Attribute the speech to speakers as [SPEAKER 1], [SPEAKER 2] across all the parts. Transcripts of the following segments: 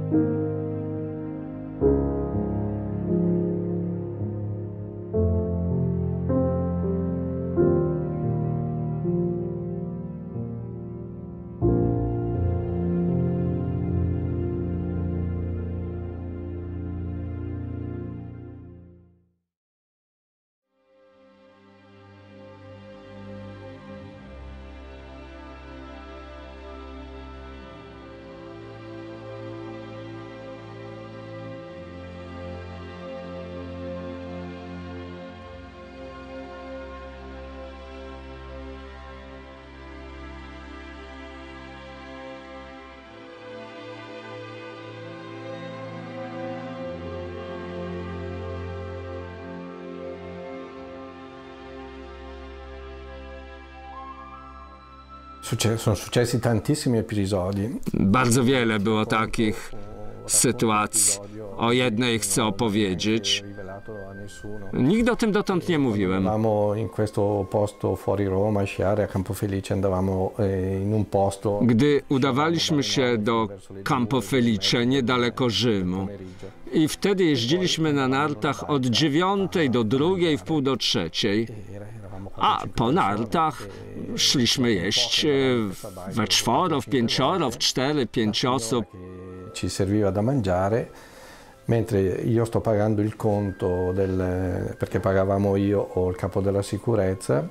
[SPEAKER 1] Sono successi tantissimi episodi.
[SPEAKER 2] Bardzo wiele było takich sytuacji. O jednej chcę opowiedzieć. Nikt o tym dotąd nie mówiłem.
[SPEAKER 1] Eravamo in questo posto fuori Roma, a sciare a Campofelice, andavamo in un posto.
[SPEAKER 2] Gdy udawaliśmy się do Campofelice, niedaleko Rzymu, i wtedy jeździliśmy na nartach od 9 do 2, wpół do 3. A po nartach szliśmy jeść we 4, w 5, w 4, 5 osób.
[SPEAKER 1] Ci serviva da mangiare, mentre io sto pagando il conto perché pagavamo io o il capo della sicurezza.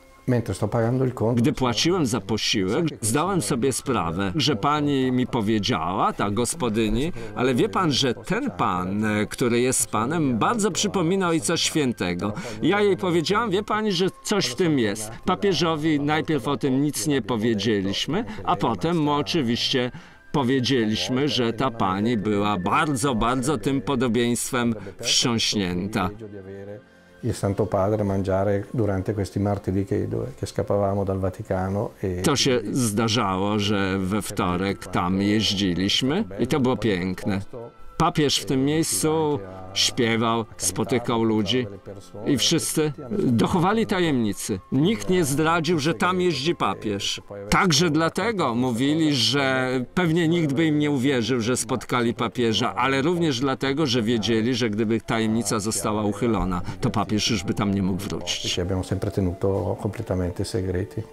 [SPEAKER 1] Gdy płaciłem za posiłek, zdałem sobie sprawę, że pani mi powiedziała, ta gospodyni, ale wie pan, że ten pan, który jest panem, bardzo przypomina Ojca Świętego. Ja jej powiedziałam, wie pani, że coś w tym jest. Papieżowi najpierw o tym nic nie powiedzieliśmy, a potem mu oczywiście powiedzieliśmy, że ta pani była bardzo, bardzo tym podobieństwem wstrząśnięta. Il Santo Padre mangiare durante questi martedì che scappavamo dal Vaticano.
[SPEAKER 2] To się zdarzało, że we wtorek tam jeździliśmy i to było piękne. Papież w tym miejscu śpiewał, spotykał ludzi i wszyscy dochowali tajemnicy. Nikt nie zdradził, że tam jeździ papież. Także dlatego mówili, że pewnie nikt by im nie uwierzył, że spotkali papieża, ale również dlatego, że wiedzieli, że gdyby tajemnica została uchylona, to papież już by tam nie mógł wrócić.
[SPEAKER 1] Abbiamo sempre tenuto completamente segreti.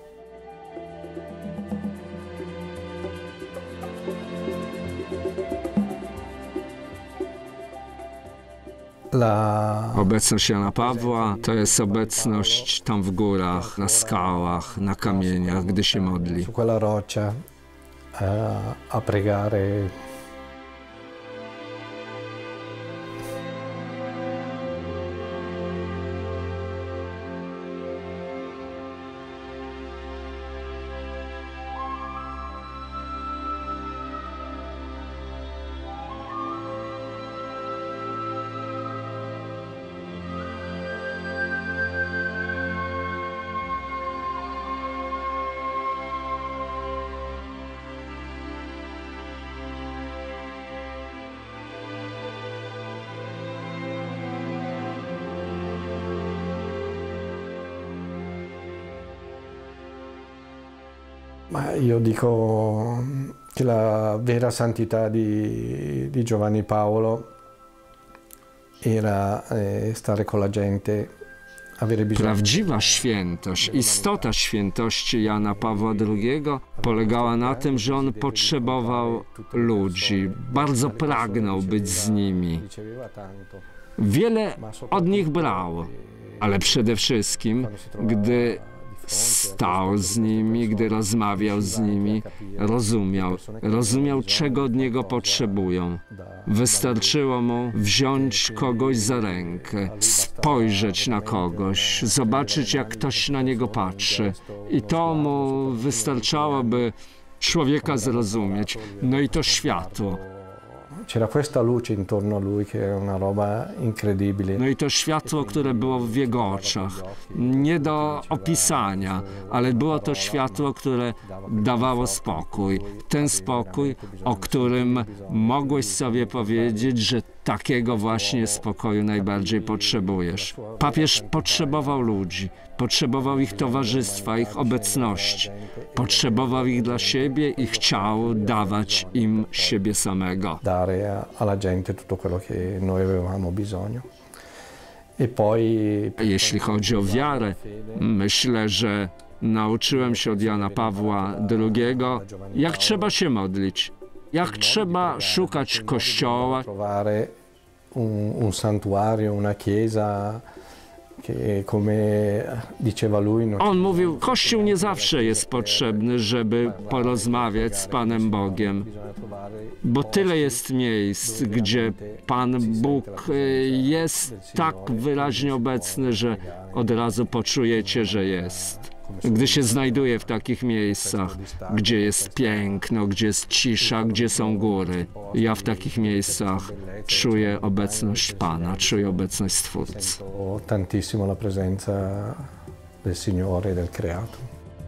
[SPEAKER 2] Obecność Jana Pawła to jest obecność tam w górach, na skałach, na kamieniach, gdy się modli.
[SPEAKER 1] Su quella roccia a pregare. Ma io dico che la vera santità di Giovanni Paolo era stare con la gente, avere bisogno.
[SPEAKER 2] Prawdziwa świętość, istota świętości Jana Pawła II polegała na tym, że on potrzebował ludzi, bardzo pragnął być z nimi. Wiele od nich brał, ale przede wszystkim, gdy stał z nimi, gdy rozmawiał z nimi, rozumiał, czego od niego potrzebują. Wystarczyło mu wziąć kogoś za rękę, spojrzeć na kogoś, zobaczyć, jak ktoś na niego patrzy. I to mu wystarczało, by człowieka zrozumieć. No i to światło.
[SPEAKER 1] C'era questa luce intorno a lui che era una roba incredibile.
[SPEAKER 2] No i to światło, które było w jego oczach, nie do opisania, ale było to światło, które dawało spokój. Ten spokój, o którym mogłeś sobie powiedzieć, że takiego właśnie spokoju najbardziej potrzebujesz. Papież potrzebował ludzi. Potrzebował ich towarzystwa, ich obecności. Potrzebował ich dla siebie i chciał dawać im siebie samego.
[SPEAKER 1] Dare alla gente tutto quello che noi avevamo bisogno.
[SPEAKER 2] Jeśli chodzi o wiarę, myślę, że nauczyłem się od Jana Pawła II, jak trzeba się modlić, jak trzeba szukać kościoła.
[SPEAKER 1] Un santuario, una chiesa.
[SPEAKER 2] On mówił, Kościół nie zawsze jest potrzebny, żeby porozmawiać z Panem Bogiem, bo tyle jest miejsc, gdzie Pan Bóg jest tak wyraźnie obecny, że od razu poczujecie, że jest. Gdy się znajduje w takich miejscach, gdzie jest piękno, gdzie jest cisza, gdzie są góry, ja w takich miejscach czuję obecność Pana, czuję obecność Stwórcy.
[SPEAKER 1] Tantissimo la presenza del Signore e del Creator.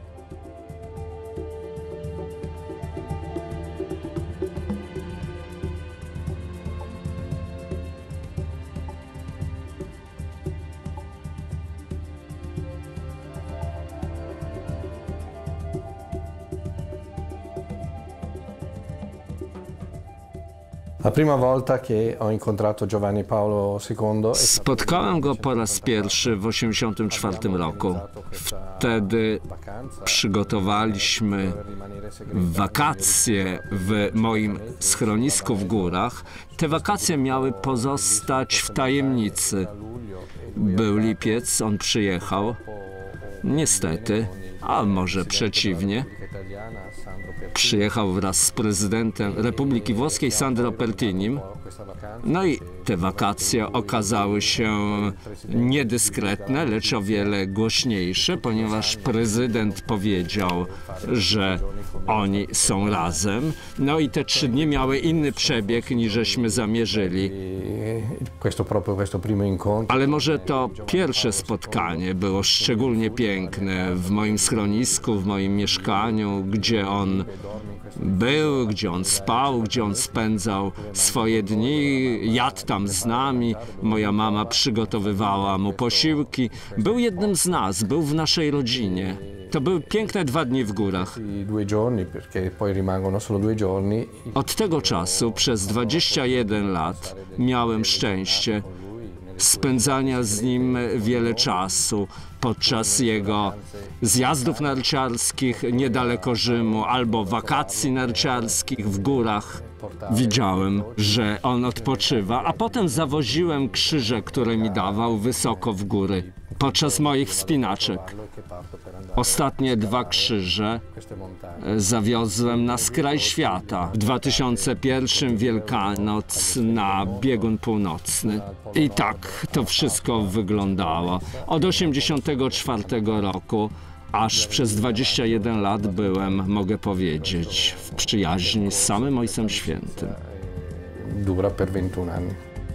[SPEAKER 1] La prima volta che ho incontrato Giovanni Paolo II.
[SPEAKER 2] Spotkałem go po raz pierwszy w 1984 roku. Wtedy przygotowaliśmy wakacje w moim schronisku w górach. Te wakacje miały pozostać w tajemnicy. Był lipiec, on przyjechał. Niestety, a może przeciwnie, przyjechał wraz z prezydentem Republiki Włoskiej Sandro Pertinim. No i te wakacje okazały się niedyskretne, lecz o wiele głośniejsze, ponieważ prezydent powiedział, że oni są razem. No i te 3 dni miały inny przebieg, niż żeśmy zamierzyli. Ale może to pierwsze spotkanie było szczególnie piękne w moim schronisku, w moim mieszkaniu, gdzie on był, gdzie on spał, gdzie on spędzał swoje dni, jadł tam z nami, moja mama przygotowywała mu posiłki. Był jednym z nas, był w naszej rodzinie. To były piękne 2 dni w górach. Od tego czasu przez 21 lat miałem szczęście spędzania z nim wiele czasu podczas jego zjazdów narciarskich niedaleko Rzymu albo wakacji narciarskich w górach. Widziałem, że on odpoczywa, a potem zawoziłem krzyże, które mi dawał wysoko w góry podczas moich wspinaczek. Ostatnie 2 krzyże zawiozłem na skraj świata. W 2001 Wielkanoc na biegun północny. I tak to wszystko wyglądało. Od 1984 roku aż przez 21 lat byłem, mogę powiedzieć, w przyjaźni z samym Ojcem Świętym.
[SPEAKER 1] Dura per 21 anni.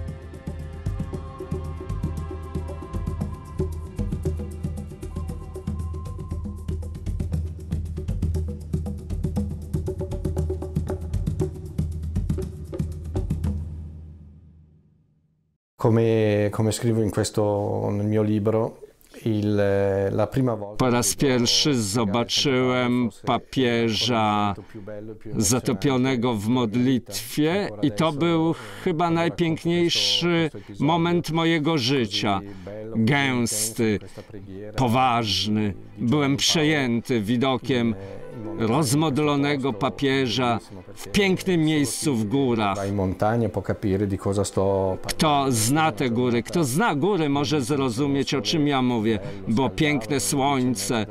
[SPEAKER 1] Come scrivo nel mio libro, po
[SPEAKER 2] raz pierwszy zobaczyłem papieża zatopionego w modlitwie i to był chyba najpiękniejszy moment mojego życia. Gęsty, poważny. Byłem przejęty widokiem rozmodlonego papieża w pięknym miejscu w górach. Kto zna te góry, kto zna góry, może zrozumieć, o czym ja mówię. Było piękne słońce,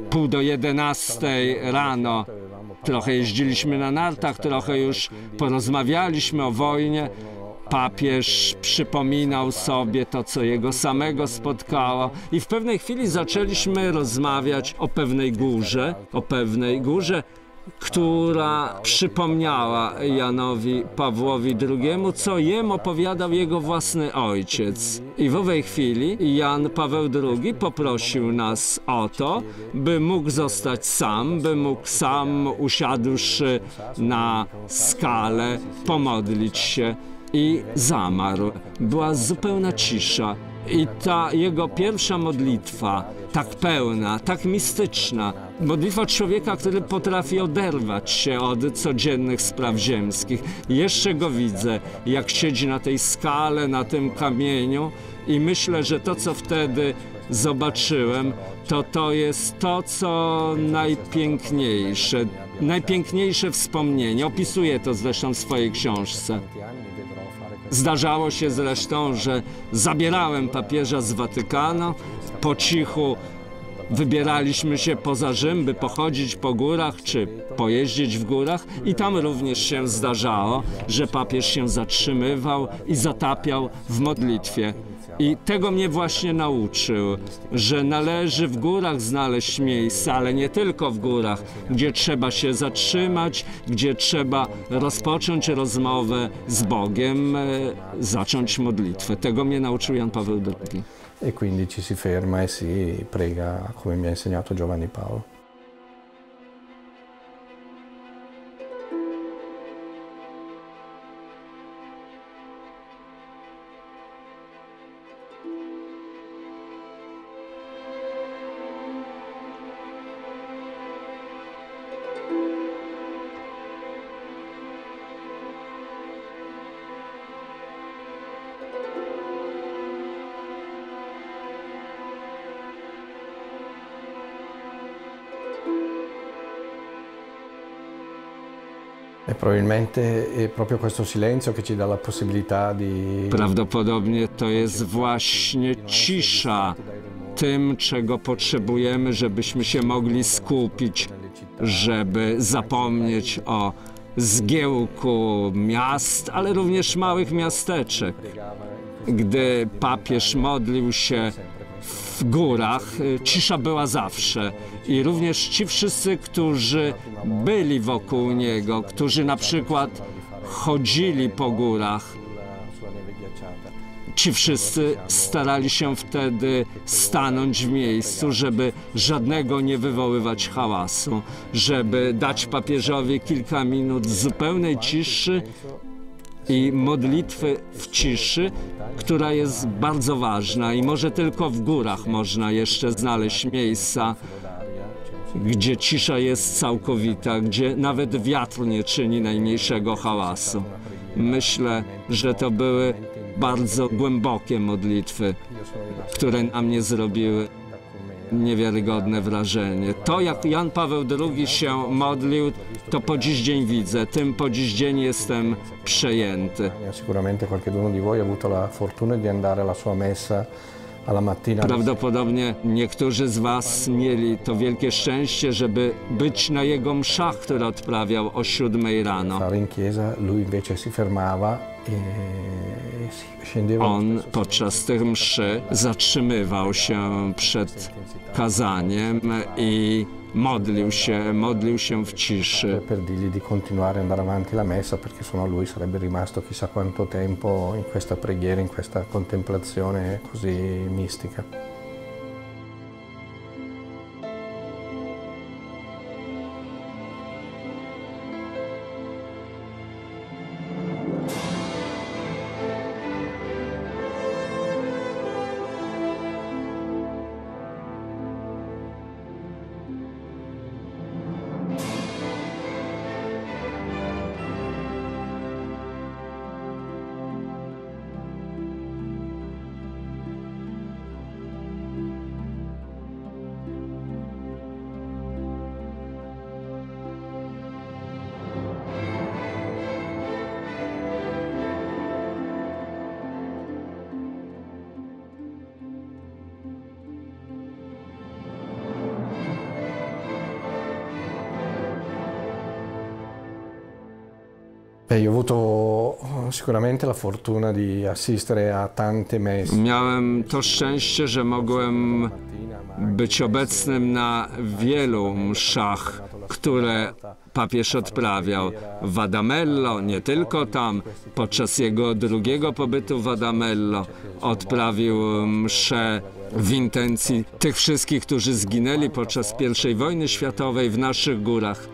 [SPEAKER 2] 10:30 rano. Trochę jeździliśmy na nartach, trochę już porozmawialiśmy o wojnie. Papież przypominał sobie to, co jego samego spotkało i w pewnej chwili zaczęliśmy rozmawiać o pewnej górze, która przypomniała Janowi Pawłowi II, co jemu opowiadał jego własny ojciec. I w owej chwili Jan Paweł II poprosił nas o to, by mógł zostać sam, by mógł sam, usiadłszy na skale, pomodlić się. I zamarł. Była zupełna cisza. I ta jego pierwsza modlitwa, tak pełna, tak mistyczna, modlitwa człowieka, który potrafi oderwać się od codziennych spraw ziemskich. Jeszcze go widzę, jak siedzi na tej skale, na tym kamieniu i myślę, że to, co wtedy zobaczyłem, to jest to, co najpiękniejsze wspomnienie. Opisuję to zresztą w swojej książce. Zdarzało się zresztą, że zabierałem papieża z Watykanu, po cichu wybieraliśmy się poza Rzym, by pochodzić po górach czy pojeździć w górach i tam również się zdarzało, że papież się zatrzymywał i zatapiał w modlitwie. I tego mnie właśnie nauczył, że należy w górach znaleźć miejsce, ale nie tylko w górach, gdzie trzeba się zatrzymać, gdzie trzeba rozpocząć rozmowę z Bogiem, zacząć modlitwę. Tego mnie nauczył Jan Paweł II.
[SPEAKER 1] E quindi ci si ferma e si prega, come mi ha insegnato Giovanni Paolo. E probabilmente è proprio questo silenzio che ci dà la possibilità di...
[SPEAKER 2] Prawdopodobnie to jest właśnie cisza tym, czego potrzebujemy, żebyśmy się mogli skupić, żeby zapomnieć o zgiełku miast, ale również małych miasteczek. Gdy papież modlił się w górach, cisza była zawsze i również ci wszyscy, którzy byli wokół niego, którzy na przykład chodzili po górach, ci wszyscy starali się wtedy stanąć w miejscu, żeby żadnego nie wywoływać hałasu, żeby dać papieżowi kilka minut zupełnej ciszy i modlitwy w ciszy, która jest bardzo ważna i może tylko w górach można jeszcze znaleźć miejsca, gdzie cisza jest całkowita, gdzie nawet wiatr nie czyni najmniejszego hałasu. Myślę, że to były bardzo głębokie modlitwy, które na mnie zrobiły niewiarygodne wrażenie. To, jak Jan Paweł II się modlił, to po dziś dzień widzę. Tym po dziś dzień jestem przejęty.
[SPEAKER 1] Sicuramente qualcuno di voi ha avuto la fortuna di andare alla sua messa alla mattina.
[SPEAKER 2] Prawdopodobnie niektórzy z was mieli to wielkie szczęście, żeby być na jego mszach, które odprawiał o 7 rano.
[SPEAKER 1] In chiesa, lui invece si fermava
[SPEAKER 2] On podczas tych mszy zatrzymywał się przed kazaniem i modlił się w ciszy.
[SPEAKER 1] Per dirgli di continuare ad andare avanti la messa, perché sennò lui sarebbe rimasto chissà quanto tempo in questa preghiera, in questa contemplazione così mistica. Io ho avuto sicuramente la fortuna di assistere a tante messe.
[SPEAKER 2] Miałem to szczęście, że mogłem być obecnym na wielu mszach, które papież odprawiał w Adamello, nie tylko tam. Podczas jego drugiego pobytu w Adamello odprawił mszę w intencji tych wszystkich, którzy zginęli podczas I wojny światowej w naszych górach.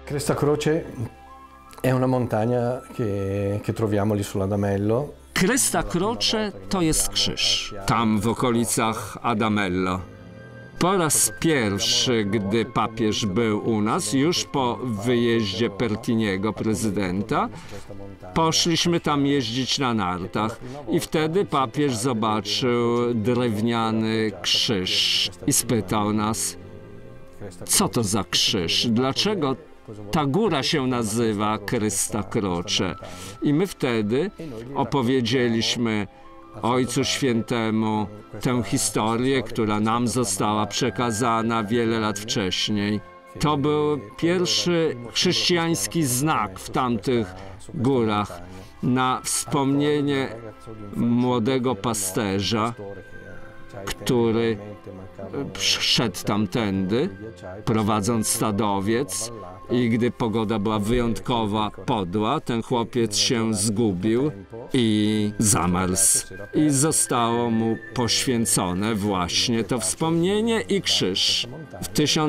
[SPEAKER 1] Cresta Croce è una montagna che troviamo lì sull'Adamello.
[SPEAKER 2] Cresta Croce to jest krzyż, tam w okolicach Adamello. Po raz pierwszy, gdy papież był u nas, już po wyjeździe Pertiniego, prezydenta, poszliśmy tam jeździć na nartach i wtedy papież zobaczył drewniany krzyż i spytał nas, co to za krzyż, dlaczego ta góra się nazywa Cresta Croce. I my wtedy opowiedzieliśmy Ojcu Świętemu tę historię, która nam została przekazana wiele lat wcześniej. To był pierwszy chrześcijański znak w tamtych górach na wspomnienie młodego pasterza, który szedł tamtędy, prowadząc stadowiec, i gdy pogoda była wyjątkowa, podła, ten chłopiec się zgubił i zamarzł. I zostało mu poświęcone właśnie to wspomnienie i krzyż. W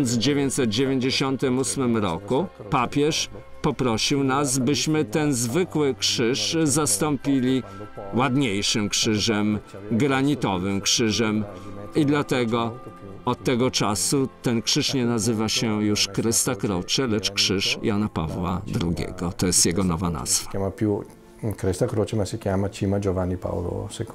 [SPEAKER 2] 1998 roku papież poprosił nas, byśmy ten zwykły krzyż zastąpili ładniejszym krzyżem, granitowym krzyżem. I dlatego od tego czasu ten krzyż nie nazywa się już Cresta Croce, lecz krzyż Jana Pawła II. To jest jego nowa nazwa.
[SPEAKER 1] Nie ma più Cresta Croce, ma si chiama Cima Giovanni Paolo II.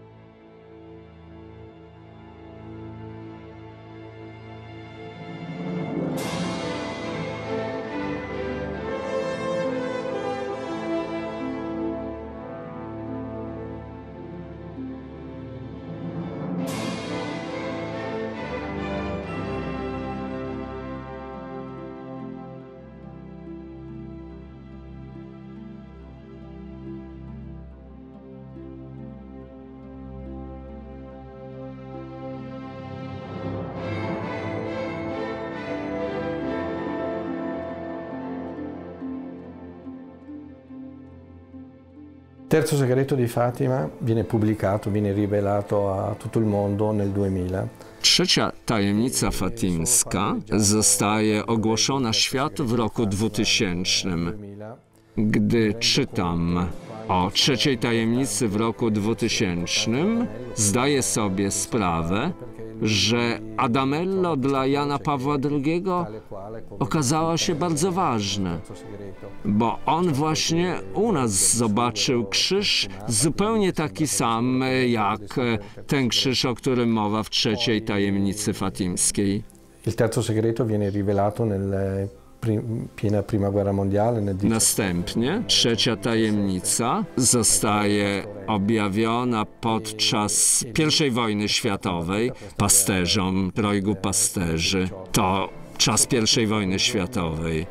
[SPEAKER 1] Terzo segreto di Fatima viene pubblicato, viene rivelato a tutto il mondo nel 2000.
[SPEAKER 2] Trzecia tajemnica fatimska zostaje ogłoszona światu w roku 2000. Gdy czytam o trzeciej tajemnicy w roku 2000, zdaję sobie sprawę, że Adamello dla Jana Pawła II okazało się bardzo ważne, bo on właśnie u nas zobaczył krzyż zupełnie taki sam jak ten krzyż, o którym mowa w trzeciej tajemnicy fatimskiej.
[SPEAKER 1] Il terzo segreto viene rivelato nelle piena prima guerra mondiale.
[SPEAKER 2] Następnie trzecia tajemnica zostaje objawiona podczas I wojny światowej pasterzom, trojgu pasterzy. To czas I wojny światowej.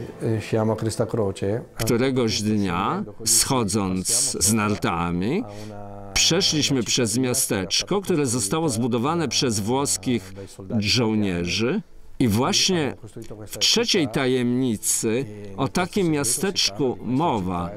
[SPEAKER 2] Któregoś dnia, schodząc z nartami, przeszliśmy przez miasteczko, które zostało zbudowane przez włoskich żołnierzy. I właśnie w trzeciej tajemnicy o takim miasteczku mowa.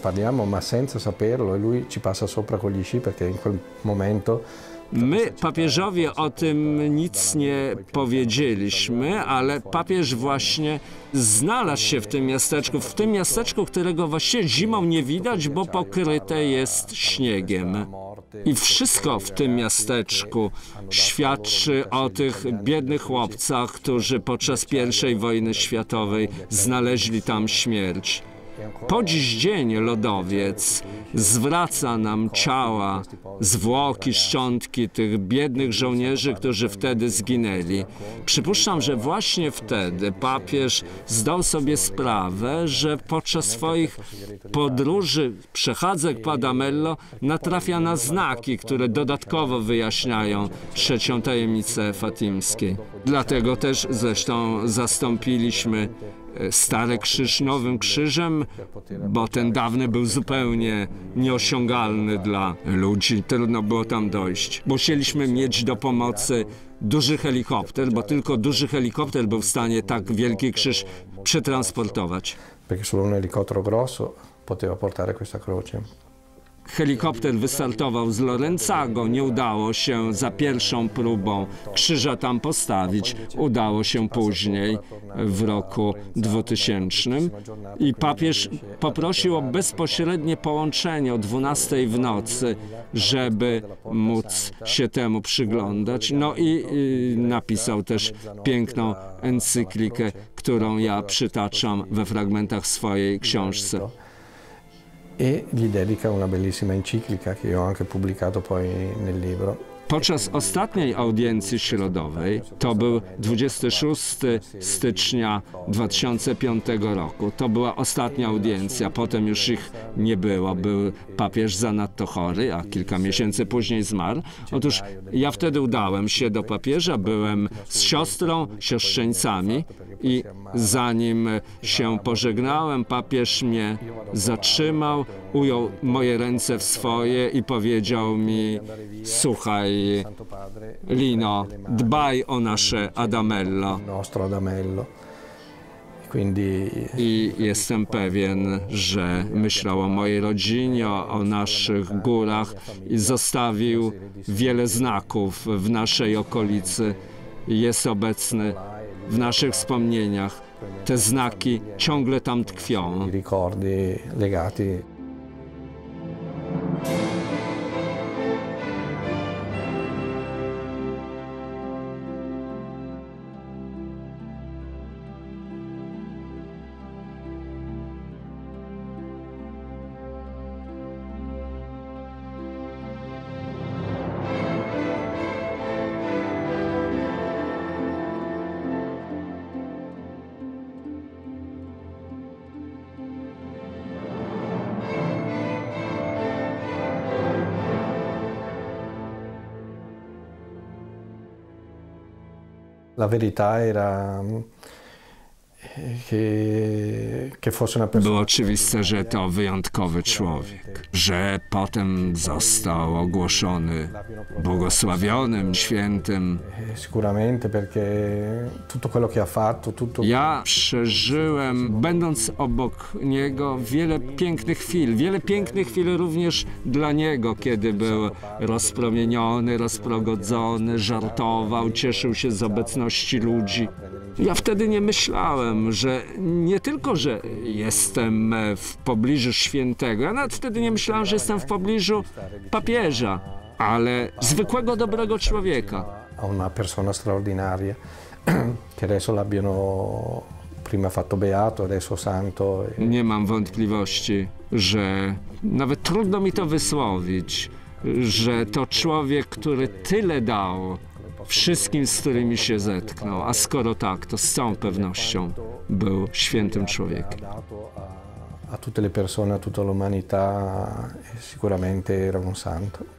[SPEAKER 2] My papieżowi o tym nic nie powiedzieliśmy, ale papież właśnie znalazł się w tym miasteczku, którego właściwie zimą nie widać, bo pokryte jest śniegiem. I wszystko w tym miasteczku świadczy o tych biednych chłopcach, którzy podczas I wojny światowej znaleźli tam śmierć. Po dziś dzień lodowiec zwraca nam ciała, zwłoki, szczątki tych biednych żołnierzy, którzy wtedy zginęli. Przypuszczam, że właśnie wtedy papież zdał sobie sprawę, że podczas swoich podróży, przechadzek po Adamello natrafia na znaki, które dodatkowo wyjaśniają trzecią tajemnicę fatimskiej. Dlatego też zresztą zastąpiliśmy stary krzyż nowym krzyżem, bo ten dawny był zupełnie nieosiągalny dla ludzi. Trudno było tam dojść. Musieliśmy mieć do pomocy duży helikopter, bo tylko duży helikopter był w stanie tak wielki krzyż przetransportować.
[SPEAKER 1] Perché solo un elicottero grosso poteva portare questa croce.
[SPEAKER 2] helikopter wystartował z Lorenzago, nie udało się za pierwszą próbą krzyża tam postawić. Udało się później, w roku 2000. I papież poprosił o bezpośrednie połączenie o 12 w nocy, żeby móc się temu przyglądać. No i napisał też piękną encyklikę, którą ja przytaczam we fragmentach swojej książce.
[SPEAKER 1] E gli dedica una bellissima enciclica che io ho anche pubblicato poi nel libro.
[SPEAKER 2] Podczas ostatniej audiencji środowej, to był 26 stycznia 2005 roku, to była ostatnia audiencja, potem już ich nie było, był papież zanadto chory, a kilka miesięcy później zmarł. Otóż ja wtedy udałem się do papieża, byłem z siostrą, siostrzeńcami i zanim się pożegnałem, papież mnie zatrzymał, ujął moje ręce w swoje i powiedział mi: słuchaj, Lino, dbaj o nasze Adamello. I jestem pewien, że myślał o mojej rodzinie, o naszych górach i zostawił wiele znaków w naszej okolicy. Jest obecny w naszych wspomnieniach. Te znaki ciągle tam tkwią.
[SPEAKER 1] La verità era che fosse una persona.
[SPEAKER 2] Było oczywiste, że to wyjątkowy człowiek, że potem został ogłoszony błogosławionym, świętym.
[SPEAKER 1] Sicuramente perché tutto quello che ha fatto, tutto.
[SPEAKER 2] Ja przeżyłem, będąc obok niego, wiele pięknych chwil również dla niego, kiedy był rozpromieniony, rozprogodzony, żartował, cieszył się z obecności ludzi. Ja wtedy nie myślałem, że nie tylko, że jestem w pobliżu świętego, ja nawet wtedy nie myślałem, że jestem w pobliżu papieża, ale zwykłego, dobrego człowieka.
[SPEAKER 1] Una persona straordinaria, che adesso l'abbiano prima fatto beato, adesso santo.
[SPEAKER 2] Nie mam wątpliwości, że nawet trudno mi to wysłowić, że to człowiek, który tyle dał wszystkim, z którymi się zetknął, a skoro tak, to z całą pewnością był świętym człowiekiem.
[SPEAKER 1] A tutte le persone, a tutta l'umanità, sicuramente era un santo.